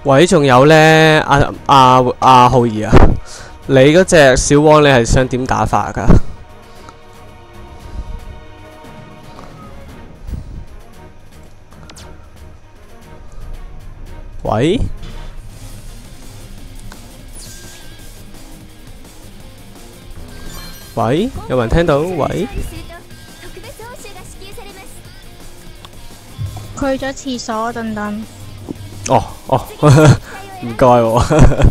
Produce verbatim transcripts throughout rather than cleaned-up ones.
喂，仲有咧，阿阿阿浩兒啊，你嗰隻小王你係想點打法㗎？喂？喂？有冇人聽到？喂？ 佢去咗廁所，等等。 哦哦，唔該喎。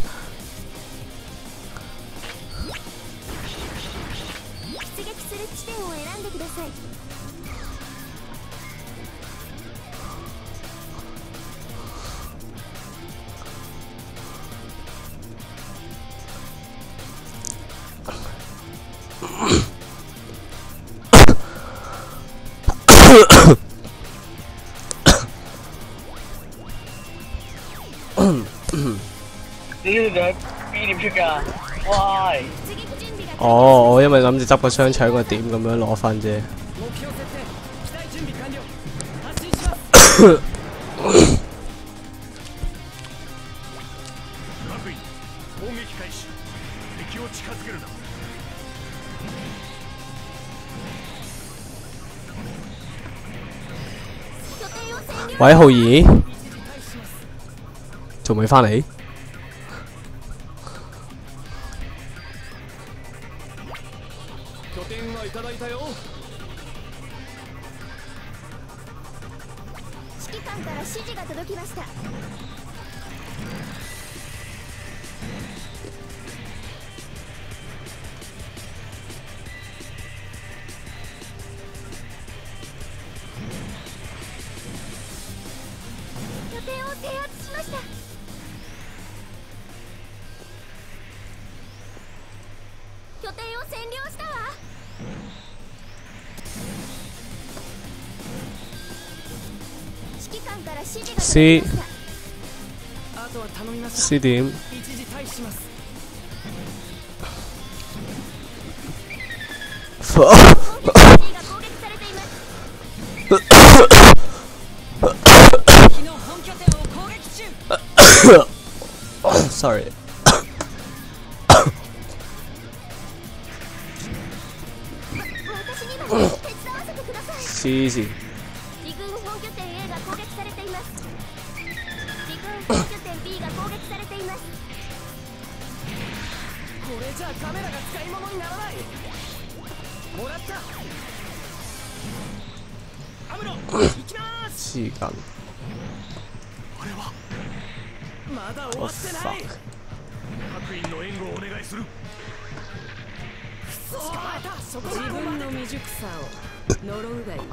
你呢度 B 點出㗎？喂！ 哦，我因為諗住執個雙搶個點咁樣攞分啫。喂，浩兒，仲未返嚟？C C 點？Sorry 黐線。時間。Oh fuck！ 自分の未熟さを呪うがいい。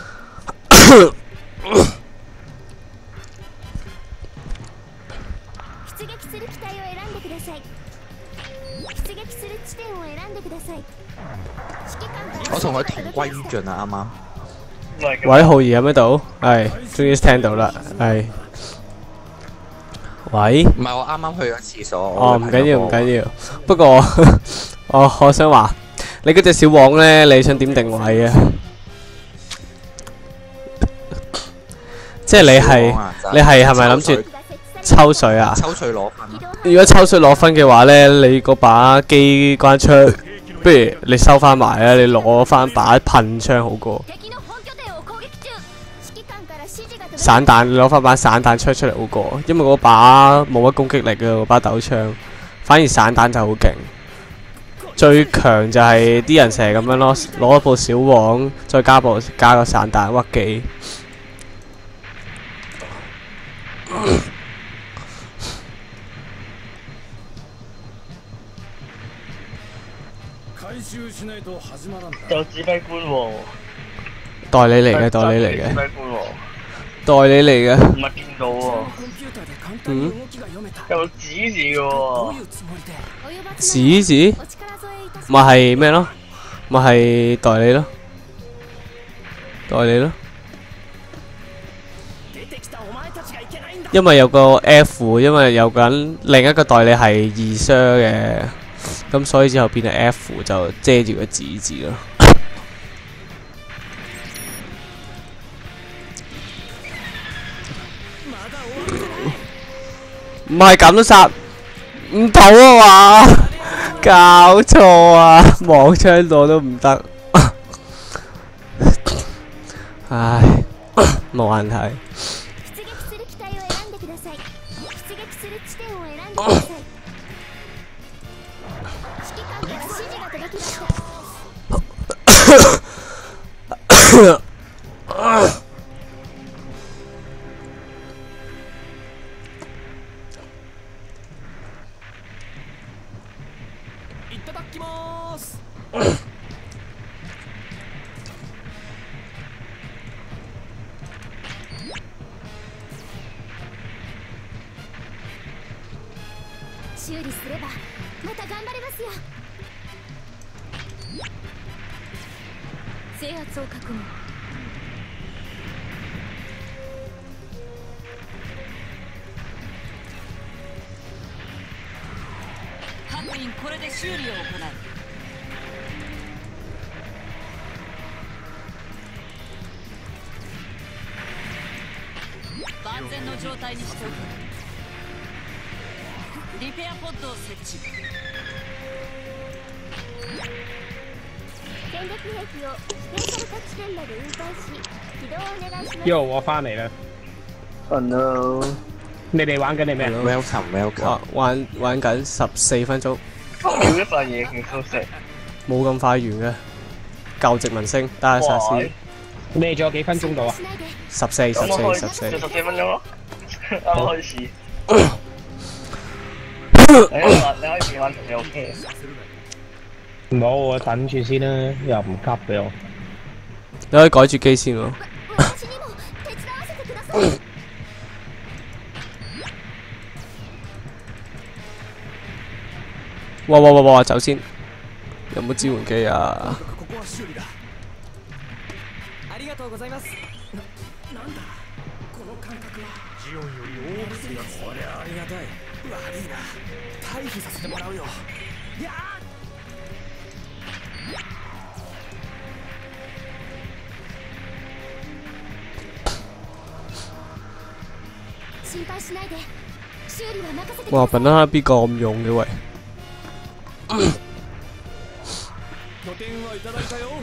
出撃する機体を選んでください。出擊する地点を選んでください。指揮官から我同佢同歸於盡啊！啱啱。 喂，浩兒喺咩度？係，終於聽到啦，係。喂？ 唔係我啱啱去咗廁所。 哦，唔緊要唔緊要，不過我我想話，你嗰隻小黃咧，你想點定位啊？即係你係你係係咪諗住抽水啊？ 抽水攞分。 如果抽水攞分嘅話咧，你嗰把機關槍，不如你收翻埋啊！你攞翻把噴槍好過。散彈，你攞翻把散彈槍出嚟好過，因為嗰把冇乜攻擊力嘅嗰把斗槍，反而散彈就好勁。最強就係啲人成日咁樣咯，攞一部小黃，再加部加個散彈屈機。 就指揮官喎。 代理嚟嘅，代理嚟嘅。 指揮官喎。 代理嚟嘅。 唔係見到喎。 嗯。 有指字嘅喎。 指字？咪係咩咯？咪係代理咯。代理咯。因為有個 F， 因為有個人另一個代理係二雙嘅，咁所以之後變咗 F 就遮住個指字咯。 唔係咁都殺唔到啊嘛！搞錯啊！望槍度都唔得，唉，冇問題。 出撃する機体を選んでください。出撃する地点を選んでください。指揮官から指示が届きました。 いただきます。 修理すればまた頑張れますよ。制圧を確認。 各員これで修理を行う。万全の状態にしておく。リペアポッドを設置。 戦略兵器を指定された地点まで運搬し起動をお願いします。 Yo，我翻嚟啦！ Oh no！ 你哋玩緊你咩 welcome welcome。 啊玩玩緊十四分鐘， 秒一塊嘢嘅收息。 冇咁快完嘅。舊殖民星，等下殺先。 你仲有幾分鐘到啊？ 十四、十四、 咁我開十四。 就十四分鐘咯，啱開始。你話你可以變翻你 OK。 唔好，我等住先啦，又唔急俾我。 你可以改住機先喎。 私にも手伝わせてください。 哇哇哇哇！走先，有冇支援機啊？ ここは修理だ。ありがとうございます。な、なんだこの感覚は。ジオンより多くするやつ。こりゃありがたい。悪いな。退避させてもらうよ。いや心配しないで。修理は任せてください。 哇！笨啦，邊個咁用嘅喂？ 拠点はいただいたよ。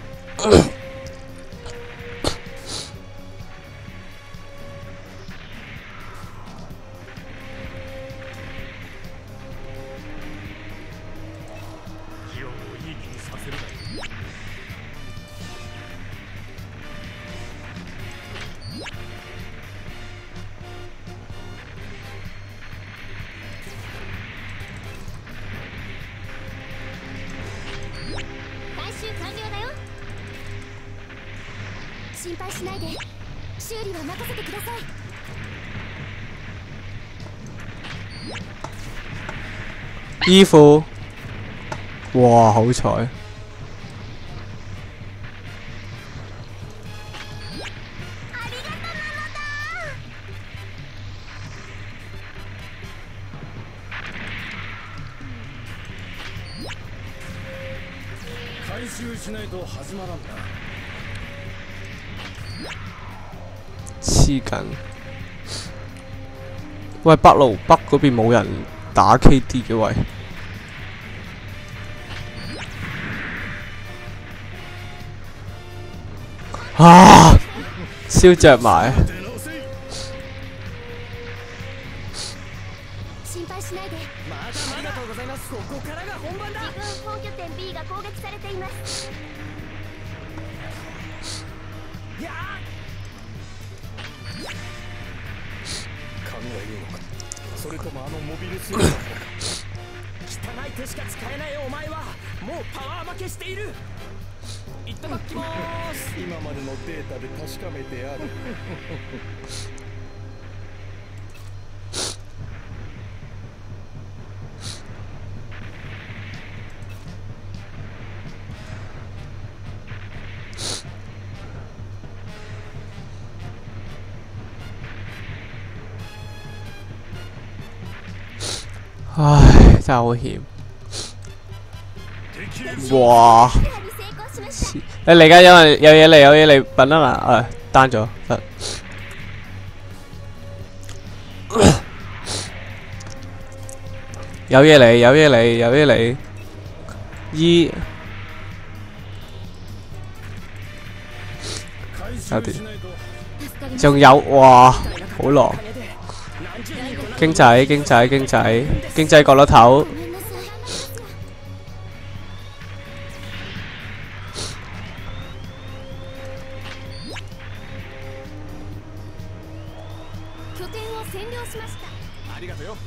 ジオンをいい気にさせるなよ。 回収完了だよ。心配しないで。修理は任せてください。 衣服，哇！好彩。 回収しないと始まらんな。 黐緊。喂，北路北嗰邊冇人打 K D 嘅喂。啊！燒着埋。 心配しないで。 まだまだとうございます。ここからが本番だ。 自分本拠点 B が攻撃されています。 いや勘がいいのか。それともあのモビルスーツの方か。汚い手しか使えないお前はもうパワー負けしている。いただきます。今までのデータで確かめてある。 唉，真係好險。哇！你嚟緊，因為有嘢嚟，有嘢嚟，笨啦嘛，誒單咗得。 有嘢嚟，有嘢嚟，有嘢嚟。E 有啲，仲有哇，好狼！經濟經濟經濟經濟角落頭。 拠点を占領しました。 ありがとうよ。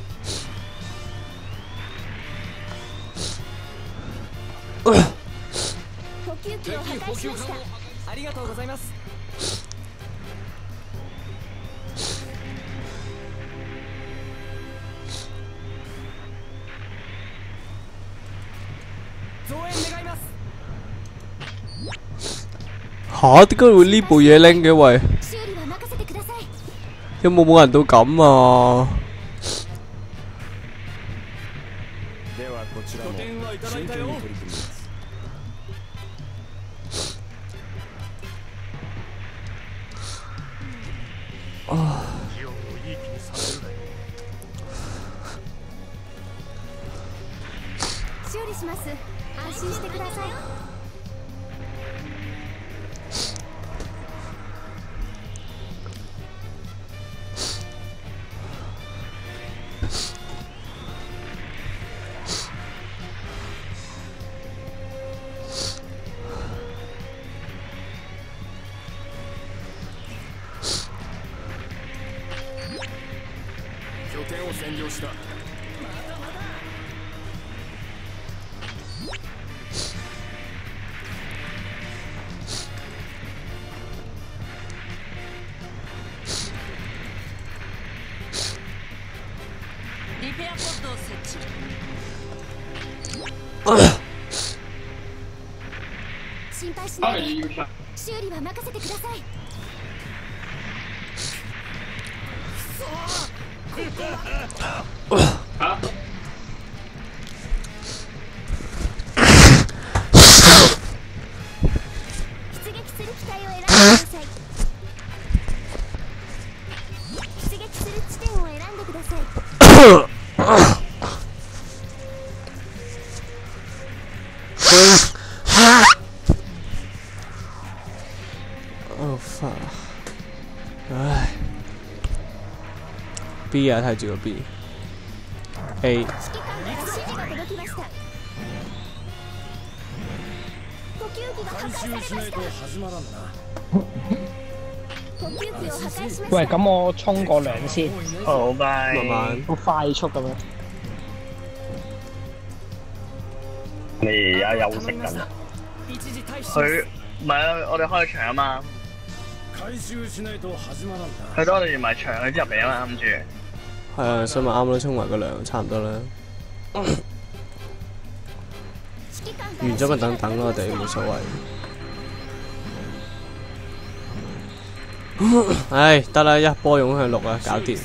補給機を破壊しました。 ありがとうございます。増援願います。 吓？點解會呢部嘢拎嘅？喂， 修理は任せてください。 有冇冇人到咁啊？ ではこちらも真剣に取り組みます。 修理します。安心してください。 拠点を占領した。 リペアポッドを設置。 心配しないで。修理は任せてください。出撃する機体を選んでください。出撃する地点を選んでください。 Oh fuck！ 唉 ，B 啊，睇住個 B。A 指揮官から指示が届きました。補給機が破壊されました。 始まらんな。 補給機を破壊しました。 喂，咁我沖個涼先， 好拜。 慢慢。 好快速咁樣。 你而家休息緊啊？ 一時退避。 佢唔係啊，我哋開場啊嘛。 回収しないと始まらんな。 佢當我哋完埋場，佢之後嚟啊嘛，諗住。 係啊，所以咪啱啦，沖埋個涼，差唔多啦。完咗咪等等咯，我哋冇所謂。唉，得啦，一波湧向六啊，搞掂，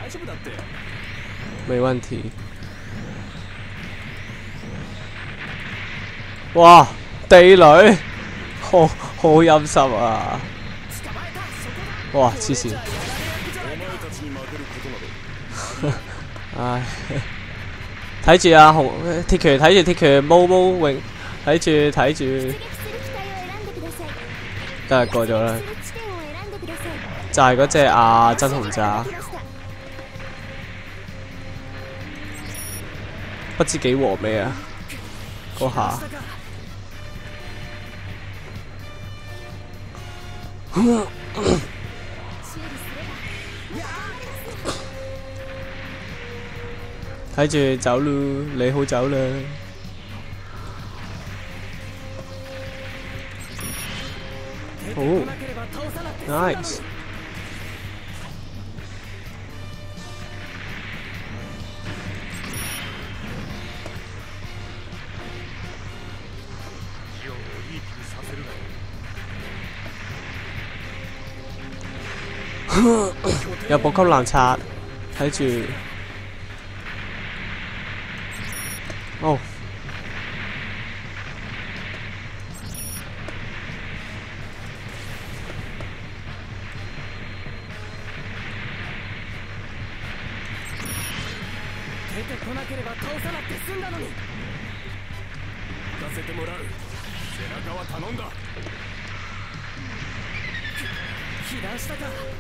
沒問題。哇，地雷，好好陰濕啊！哇，黐線！唉，睇住啊，紅鐵拳睇住鐵拳，毛毛泳睇住睇住，得啦過咗啦，就係嗰隻啊真紅炸，不知幾和味啊，嗰下。睇住走咯，你好走啦。哦 ，nice。有補給攔拆，睇住。哦。 敵てこなければ倒さなくて済んだのに。行かせてもらう。背中は頼んだ。被弾したか。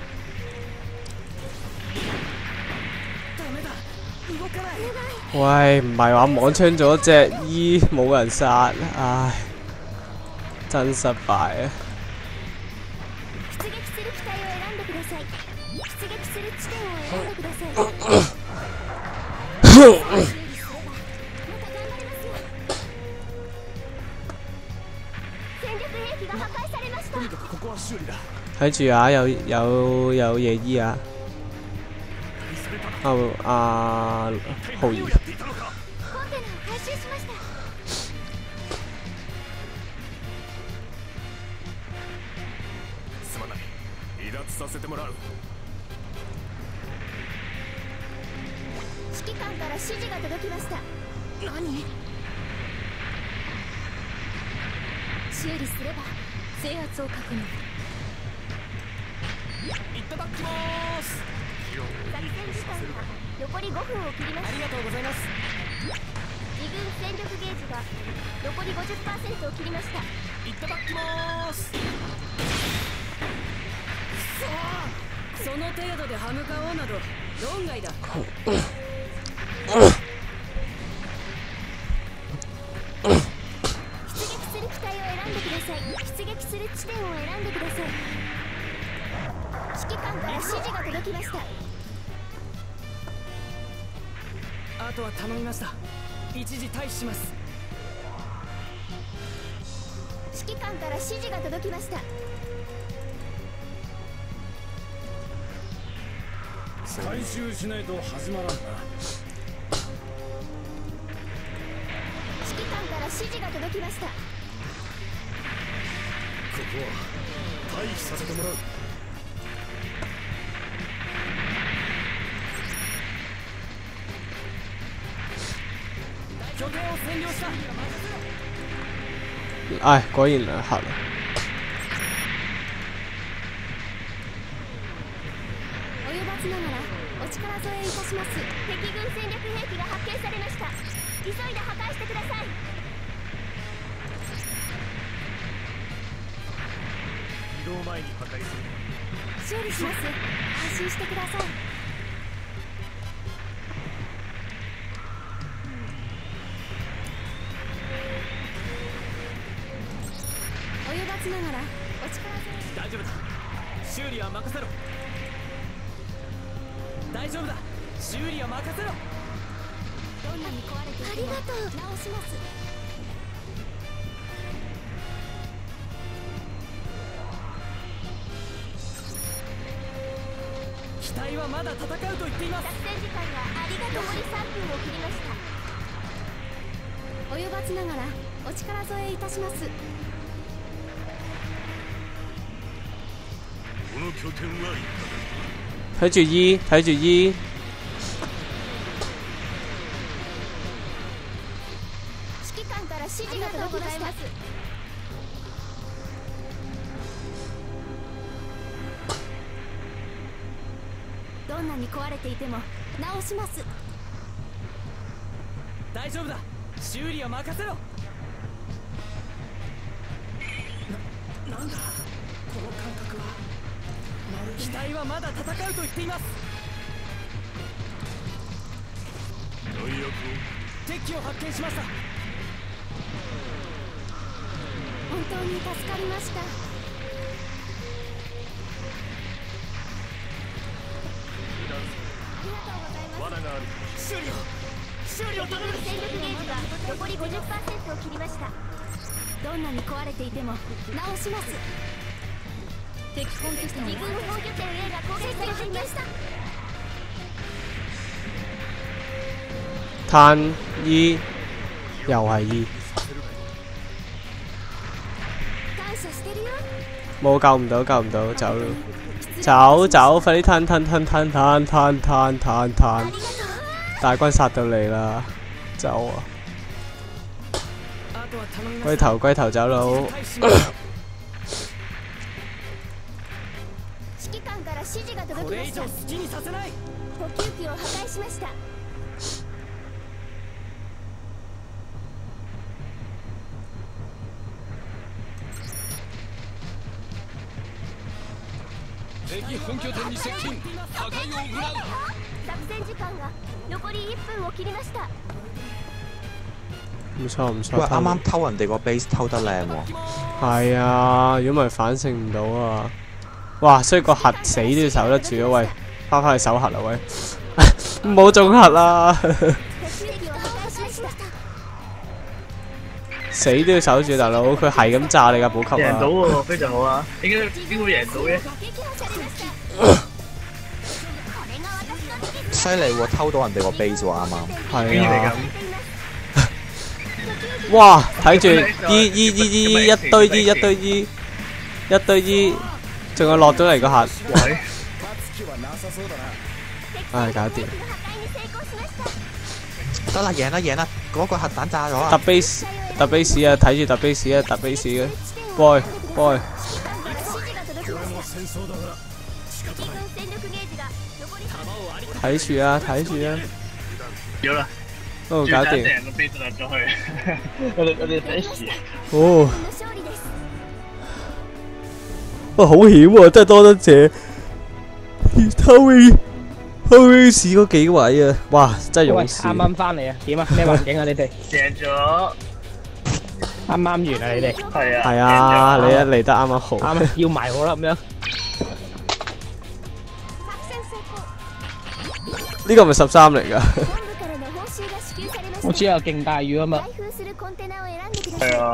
ダメだ、動かない。 喂，唔係話網槍咗隻 E 冇人殺，唉，真失敗啊！ 出撃する機体を選んでください。出撃する地点を選んでください。また頑張りますよ。戦力兵器が破壊されました。 とにかくここは修理だ。 睇住啊，有有有夜衣啊！啊啊，浩兒。 コンテナを回収しました。 すまない。離脱させてもらう。 指揮官から指示が届きました。何？修理すれば制圧を確認。 いただきまーす。 作戦時間が残りごふんを切りました。 ありがとうございます。 自軍戦力ゲージが残り ごじゅっパーセント を切りました。 いただきまーす。 その程度で歯向かおうなど論外だ。 出撃する機体を選んでください。出撃する地点を選んでください。指揮官から指示が届きました。 あとは頼みました。一時退避します。 指揮官から指示が届きました。 回収しないと始まらんな。 指揮官から指示が届きました。 ここは退避させてもらう。拠点を占領した。 唉，果然兩黑啊！ 及ばずながらお力添えいたします。敵軍戦略兵器が発見されました。急いで破壊してください。 移動前に破壊する。 修理します。安心してください。及ばずながらお力添え。 大丈夫だ。修理は任せろ。大丈夫だ。修理は任せろ。 どんなに壊れていてもありがとう。直します。 機体はまだ戦うと言っています。 作戦時間がありがとう。残りさんぷんを切りました。及ばずながらお力添えいたします。 この拠点は睇住 E， 睇住 E。 指揮官から指示が届きました。どんなに壊れていても直します。 大丈夫だ。修理は任せろ。な、なんだこの感覚は。機体はまだ戦うと言っています。敵機を発見しました。 本当に助かりました。ありがとうございます。 罠がある。修理を修理を頼む。 戦力ゲージが残り ごじゅっパーセント を切りました。どんなに壊れていても直します。敵本拠点二軍防御点 A が攻撃されていました。 攤 E， 又係 E， 感謝してるよ。 冇救唔到，救唔到，走咯，走走，快啲攤攤攤攤攤攤攤攤攤，大軍殺到嚟啦，走啊！龜頭龜頭走佬。 指揮官から指示が届きました。 これ以上好きにさせない。 補給機を破壊しました。 敵本拠點に接近破壊を行う作戦時間が残りいっぷんを切りました。 唔錯唔錯。 喂，啱啱偷人哋個 base 偷得靚喎。 係啊，如果唔係反勝唔到啊！哇，所以個核死都要守得住啊！喂，翻返去守核啦喂，唔好中核啦！死都要守住大佬，佢係咁炸你架補給啊！ 贏到喎，非常好啊！應該應該贏到嘅。 犀利喎，偷到人哋個 base 喎，啱啱。 係啊！哇！睇住 E E E E 一堆 E 一堆 E 一堆 E， 仲有落咗嚟個核。唉，搞掂。 得啦，贏啦贏啦！嗰個核彈炸咗啊！ 特 base 特 base 啊，睇住特 base 啊，特 base 嘅 boy boy。睇住啊，睇住啊！ 有啦。 哦，搞掂。 成個 base 落咗去，我哋我哋死事。 哦。哇，好險喎！真係多得謝。後尾後尾市嗰幾位啊，哇！真係勇士。 啱啱翻嚟啊？點啊？咩環境啊？你哋贏咗。 啱啱完啊！你哋係啊。 係啊，你一嚟得啱啱好。 啱啊，要埋我啦咁樣。 呢個咪十三嚟㗎。 我知有勁大雨啊嘛。 係啊。